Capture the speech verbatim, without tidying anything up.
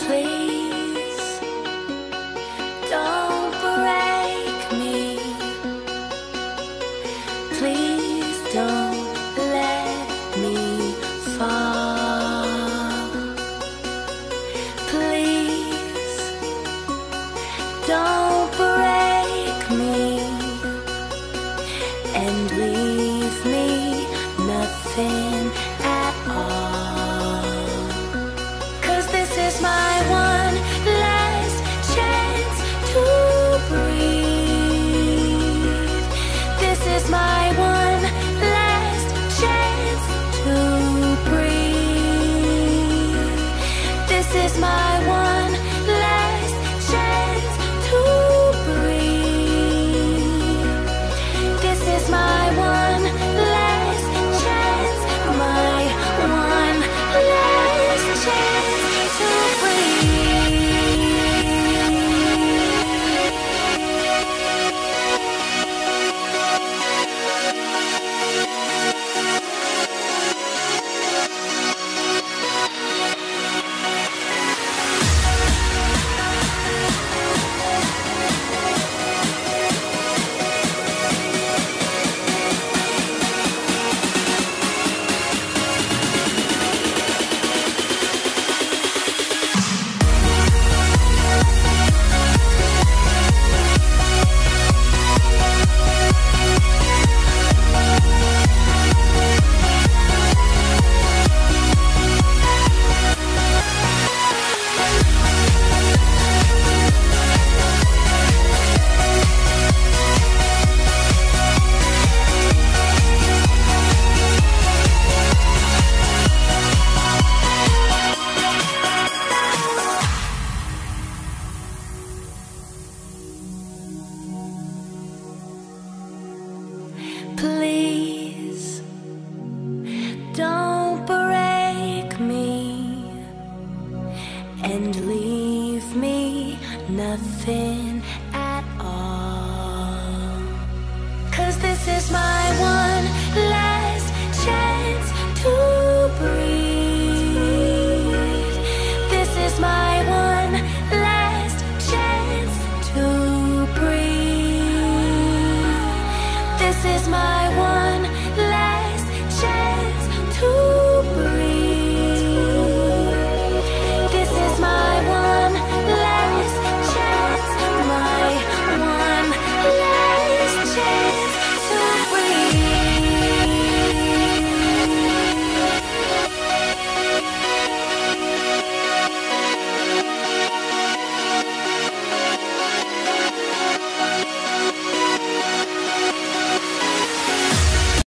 Please don't break me. Please don't let me fall. Please don't break me and leave me nothing at all. 'Cause this is my one last chance to breathe. This is my one last chance to breathe. This is my one last chance to breathe. This is my one last chance, my one last chance to breathe. Please don't break me and leave me nothing